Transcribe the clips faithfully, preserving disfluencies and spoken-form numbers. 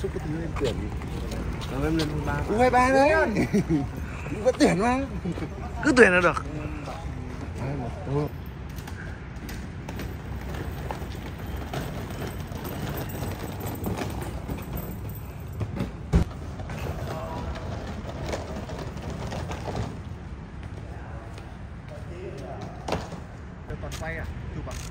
chúc cái thứ lên tuyển Rồi em lên U hai ba. U hai ba đấy. Vẫn tuyển mà. Cứ tuyển là được. Còn quay à? Chụp à?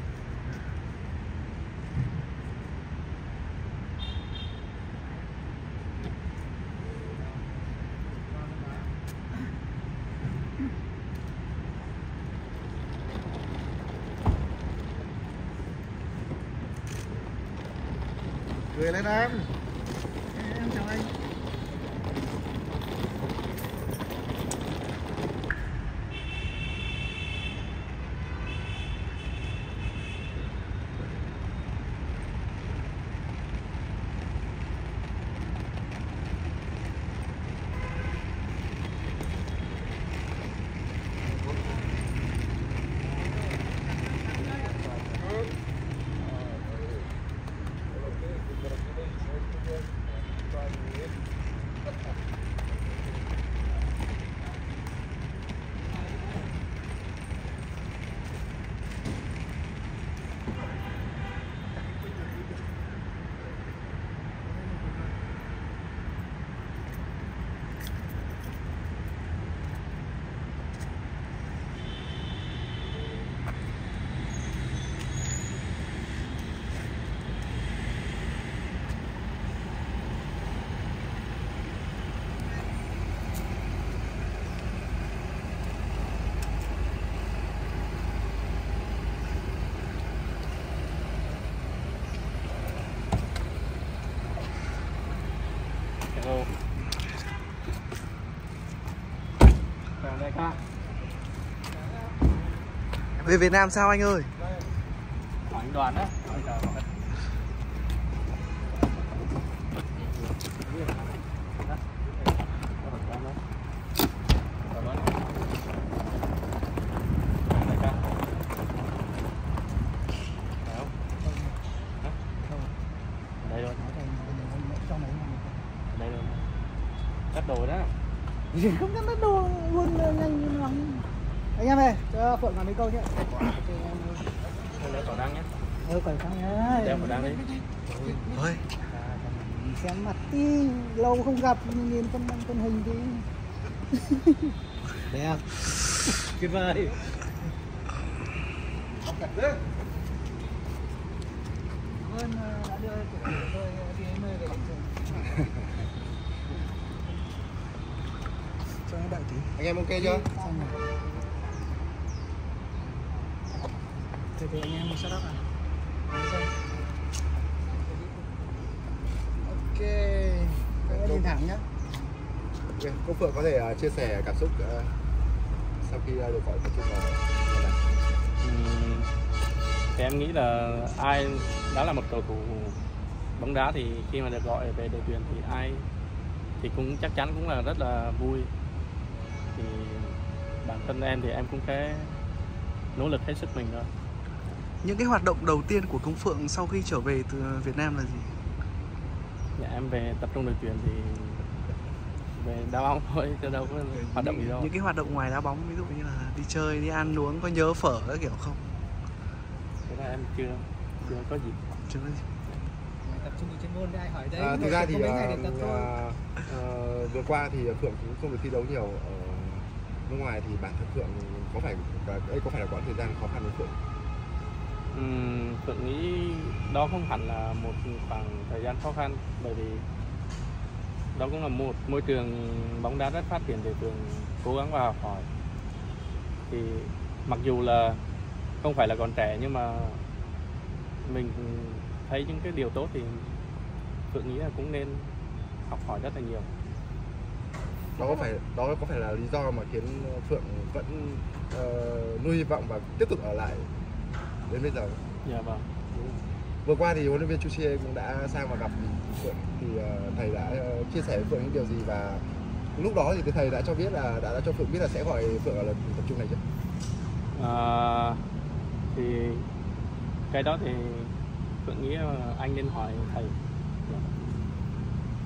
Cười lên em. Em chào anh. Về Việt Nam sao anh ơi? Hỏi anh Đoàn á. Đây luôn. Cắt đồ đó. Không cắt đồ luôn nhanh như nào. Anh em ơi, cho Phượng vào mấy câu nhé. Đeo khẩu trang nhé. Ừ, khẩu trang nhé. Đeo khẩu trang đi. Thôi. Xem mặt đi, lâu không gặp nhìn con con hình đi. Đẹp. Tuyệt vời. Cảm ơn đã đưa tôi đi đến nơi về hiện trường. Cho anh đợi tí. Anh em ok chưa? Từ từ anh em một setup à. Ok. Cái đi thẳng nhá. Ok, cô Phượng có thể uh, chia sẻ cảm xúc uh, sau khi uh, được gọi tập trung vào này. Uhm, thì em nghĩ là ai đã là một cầu thủ bóng đá thì khi mà được gọi về đội tuyển thì ai thì cũng chắc chắn cũng là rất là vui. Thì bản thân em thì em cũng sẽ nỗ lực hết sức mình thôi. Những cái hoạt động đầu tiên của Công Phượng sau khi trở về từ Việt Nam là gì? Dạ, em về tập trung đội tuyển thì về đá bóng thôi, chứ đâu có hoạt động gì đâu. Những cái hoạt động ngoài đá bóng, ví dụ như là đi chơi, đi ăn uống, có nhớ phở các kiểu không? Thế là em chưa chưa có gì. Chưa có gì. Tập trung vào chuyên môn để ai hỏi đây. À, thực ra thì uh, uh, uh, vừa qua thì Phượng cũng không được thi đấu nhiều ở nước ngoài, thì bản thân Phượng có phải đây có phải là quãng thời gian khó khăn với Phượng? Uhm, Phượng nghĩ đó không hẳn là một khoảng thời gian khó khăn, bởi vì đó cũng là một môi trường bóng đá rất phát triển để Phượng cố gắng và học hỏi. Thì mặc dù là không phải là còn trẻ nhưng mà mình thấy những cái điều tốt thì Phượng nghĩ là cũng nên học hỏi rất là nhiều. Đó có phải đó có phải là lý do mà khiến Phượng vẫn uh, nuôi hy vọng và tiếp tục ở lại đến bây giờ? Dạ vâng. Vừa qua thì huấn luyện viên Chu Xie cũng đã sang và gặp Phượng, thì uh, thầy đã uh, chia sẻ với Phượng những điều gì, và lúc đó thì thầy đã cho biết là đã, đã cho Phượng biết là sẽ gọi Phượng ở lần tập trung này chưa? À, thì cái đó thì Phượng nghĩ là anh nên hỏi thầy.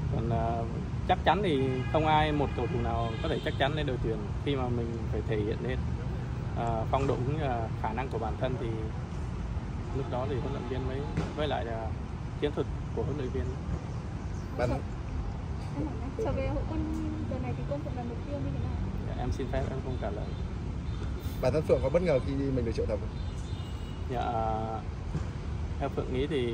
Còn uh, chắc chắn thì không ai một cầu thủ nào có thể chắc chắn lên đội tuyển khi mà mình phải thể hiện lên uh, phong độ cũng như là khả năng của bản thân, thì lúc đó thì huấn luyện viên mới với lại là chiến thuật của huấn luyện viên. Bạn trở về hội quân giờ này thì công việc là mục tiêu như thế nào? Dạ, em xin phép em không trả lời. Bản thân Phượng có bất ngờ khi mình được triệu tập không? Dạ, theo Phượng nghĩ thì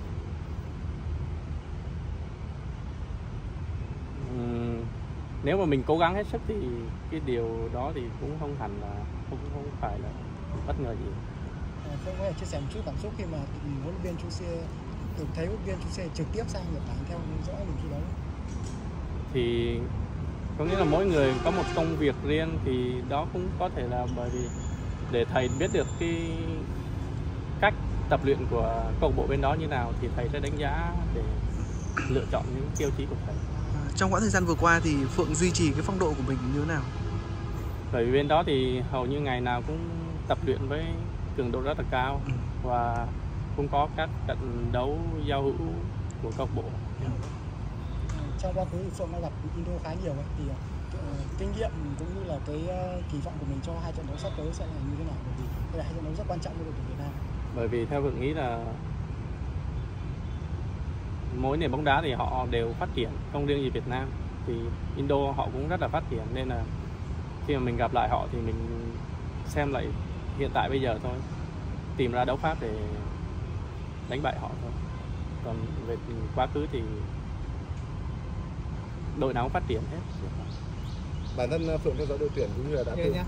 um, nếu mà mình cố gắng hết sức thì cái điều đó thì cũng không hẳn là không không phải là bất ngờ gì. Phượng có thể chia sẻ một chút cảm xúc khi mà huấn luyện viên Chu Xie được thấy huấn luyện viên Chu Xie trực tiếp sang Nhật Bản theo dõi mình thi đấu? Thì có nghĩa là mỗi người có một công việc riêng, thì đó cũng có thể là bởi vì để thầy biết được cái cách tập luyện của câu lạc bộ bên đó như nào thì thầy sẽ đánh giá để lựa chọn những tiêu chí của thầy. Trong quãng thời gian vừa qua thì Phượng duy trì cái phong độ của mình như thế nào? Bởi vì bên đó thì hầu như ngày nào cũng tập luyện với cường độ rất là cao, ừ. và cũng có các trận đấu giao hữu của câu lạc bộ. Trong quá khứ thì Phượng đã gặp Indo khá nhiều ấy, thì uh, kinh nghiệm cũng như là cái uh, kỳ vọng của mình cho hai trận đấu sắp tới sẽ là như thế nào? Bởi vì đây là hai trận đấu rất quan trọng với đội tuyển Việt Nam. Bởi vì theo Phượng nghĩ là mỗi nền bóng đá thì họ đều phát triển, không riêng gì Việt Nam, thì Indo họ cũng rất là phát triển, nên là khi mà mình gặp lại họ thì mình xem lại hiện tại bây giờ thôi, tìm ra đấu pháp để đánh bại họ thôi. Còn về quá khứ thì đội nào cũng phát triển hết. Bản thân Phượng theo dõi đội tuyển cũng như là đã từng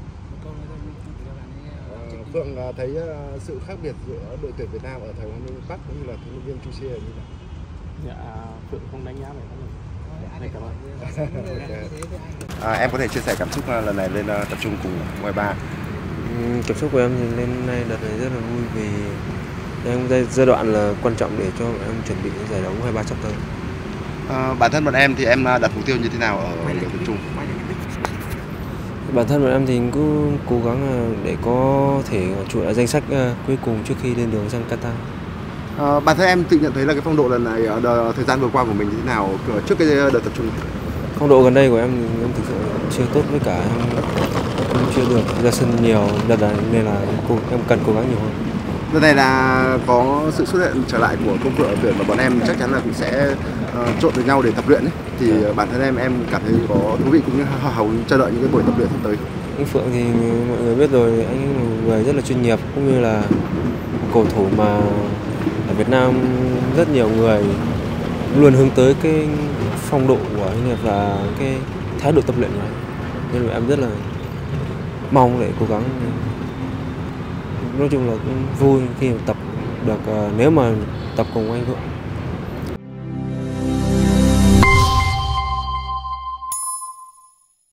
uh, Phượng uh, thấy uh, sự khác biệt giữa đội tuyển Việt Nam ở thời Hoàng Minh Bắc cũng như là huấn luyện viên Chu Xie như nào? Dạ, Phượng không đánh giá về vấn đề. Cảm ơn. À, em có thể chia sẻ cảm xúc lần này lên uh, tập trung cùng u hai ba. Cảm xúc của em thì lên nay đợt này rất là vui vì đang giai, giai đoạn là quan trọng để cho em chuẩn bị giải đấu u hai ba sắp tới. À, bản thân bọn em thì em đặt mục tiêu như thế nào ở đội tập trung? Bản thân bọn em thì cứ cố gắng để có thể trụ lại danh sách cuối cùng trước khi lên đường sang Qatar. À, bản thân em tự nhận thấy là cái phong độ lần này ở đợt, thời gian vừa qua của mình như thế nào trước cái đợt tập trung? Phong độ gần đây của em thì em thực sự chưa tốt, với cả em, em chưa được ra sân nhiều đợt này, nên là em cần cố gắng nhiều hơn. Lần này là có sự xuất hiện trở lại của Công Phượng ở tuyển và bọn em chắc chắn là cũng sẽ uh, trộn với nhau để tập luyện ấy. Thì yeah. bản thân em em cảm thấy có thú vị cũng như hào chờ đợi những cái buổi tập luyện sắp tới. Anh Phượng thì mọi người biết rồi, anh ấy là một người rất là chuyên nghiệp, cũng như là cầu thủ mà ở Việt Nam rất nhiều người luôn hướng tới cái phong độ của anh và cái thái độ tập luyện của anh, nên là em rất là mong để cố gắng. Nói chung là cũng vui khi tập được, nếu mà tập cùng anh Phượng.